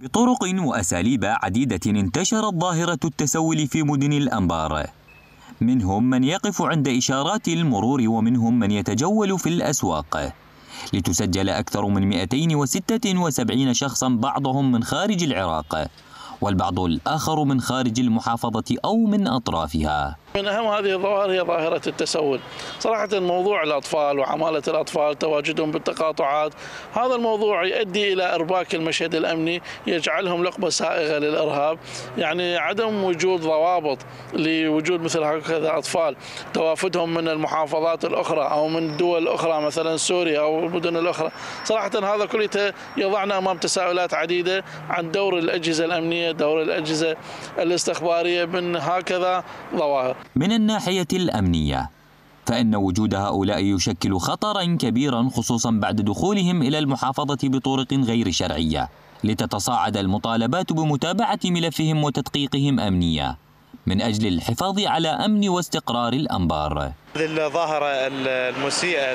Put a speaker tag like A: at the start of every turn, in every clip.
A: بطرق وأساليب عديدة انتشرت ظاهرة التسول في مدن الأنبار، منهم من يقف عند إشارات المرور ومنهم من يتجول في الأسواق. لتسجل أكثر من 276 شخصا، بعضهم من خارج العراق والبعض الآخر من خارج المحافظة أو من أطرافها.
B: من أهم هذه الظواهر هي ظاهرة التسول. صراحة موضوع الأطفال وعمالة الأطفال تواجدهم بالتقاطعات، هذا الموضوع يؤدي إلى إرباك المشهد الأمني، يجعلهم لقمة سائغة للإرهاب. يعني عدم وجود ضوابط لوجود مثل هكذا أطفال، توافدهم من المحافظات الأخرى أو من الدول الأخرى مثلا سوريا أو المدن الأخرى، صراحة هذا كله يضعنا أمام تساؤلات عديدة عن دور الأجهزة الأمنية، دور الأجهزة الاستخبارية من هكذا ظواهر.
A: من الناحية الأمنية فإن وجود هؤلاء يشكل خطرا كبيرا، خصوصا بعد دخولهم إلى المحافظة بطرق غير شرعية، لتتصاعد المطالبات بمتابعة ملفهم وتدقيقهم أمنيا من أجل الحفاظ على أمن واستقرار الأنبار.
C: الظاهرة المسيئة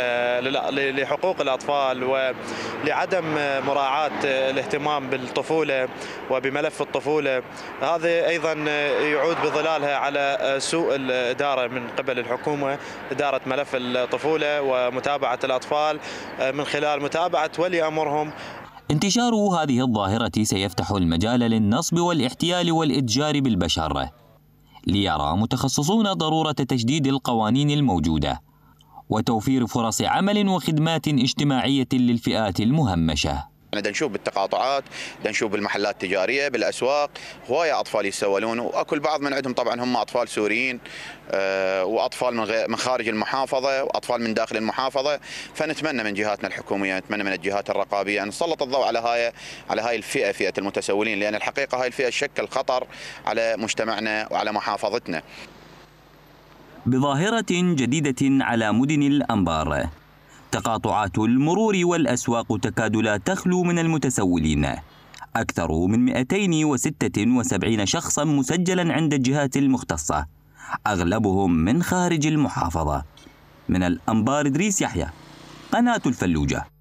C: لحقوق الأطفال ولعدم مراعاة الاهتمام بالطفولة وبملف الطفولة، هذا أيضا يعود بظلالها على سوء الإدارة من قبل الحكومة، إدارة ملف الطفولة ومتابعة الأطفال من خلال متابعة ولي أمرهم.
A: انتشار هذه الظاهرة سيفتح المجال للنصب والاحتيال والإتجار بالبشر، ليرى متخصصون ضرورة تشديد القوانين الموجودة وتوفير فرص عمل وخدمات اجتماعية للفئات المهمشة.
D: نشوف بالتقاطعات، نشوف بالمحلات التجاريه، بالاسواق، هوايه اطفال يتسولون، واكو البعض من عندهم طبعا هم اطفال سوريين واطفال من خارج المحافظه واطفال من داخل المحافظه، فنتمنى من جهاتنا الحكوميه، نتمنى من الجهات الرقابيه ان نسلط الضوء على هاي الفئه، فئه المتسولين، لان الحقيقه هاي الفئه تشكل خطر على مجتمعنا وعلى محافظتنا.
A: بظاهرة جديدة على مدن الأنبار، تقاطعات المرور والأسواق تكاد لا تخلو من المتسولين. أكثر من 276 شخصا مسجلا عند الجهات المختصة، أغلبهم من خارج المحافظة. من الأنبار إدريس يحيى، قناة الفلوجة.